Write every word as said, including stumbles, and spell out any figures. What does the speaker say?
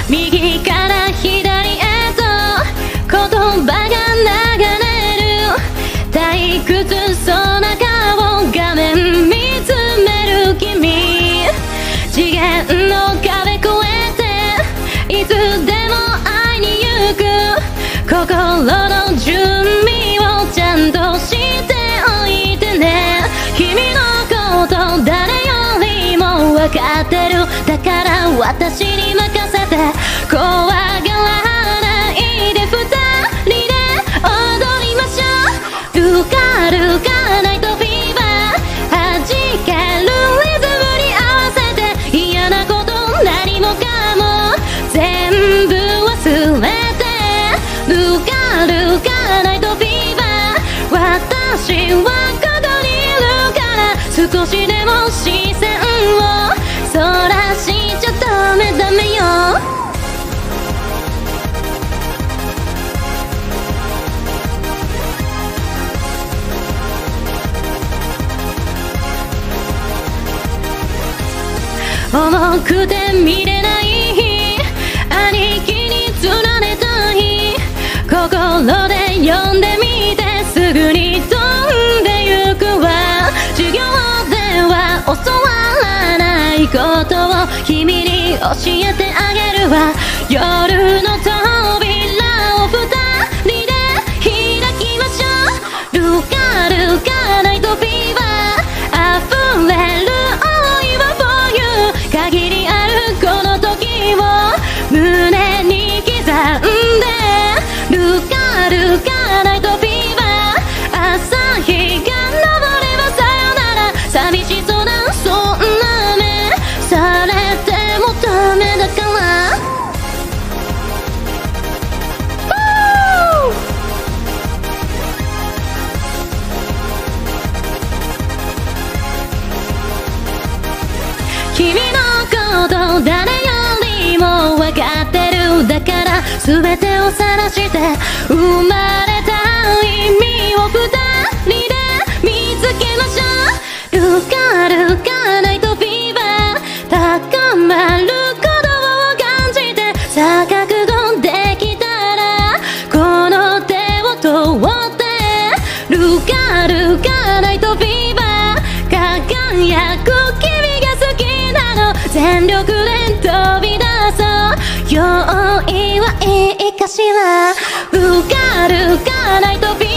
右から左へと言葉が流れる退屈そうな顔画面見つめる君次元の壁越えていつでも会いに行く心の準備をちゃんとしておいてね君のこと誰よりも分かってるだから私に任せて怖がらないで二人で踊りましょうルカルカナイトフィーバー弾けるリズムに合わせて嫌なこと何もかも全部忘れてルカルカナイトフィーバー私はここにいるから少しでも視線をそらしちゃダメダメよ重くて見れない兄貴につられたい心で呼んでみてすぐに飛んでゆくわ授業では教わらないことを君に教えてあげるわ夜の扉を二人で開きましょうルカルカナイトフィーバー溢れる愛は for you 限りあるこの時を胸に刻んでルカルカナイトフィーバー朝日が昇ればさよなら寂しそうなそんな目されてもダメだから君のこと誰よりも分かってるだから全てを晒して生まれた意味を二人で見つけましょうルカルカナイトフィーバー高まる鼓動を感じてさあ覚悟できたらこの手を通ってルカルカナイトフィーバー輝く君が好き全力で飛び出そう用意はいいかしらルカルカナイトフィーバー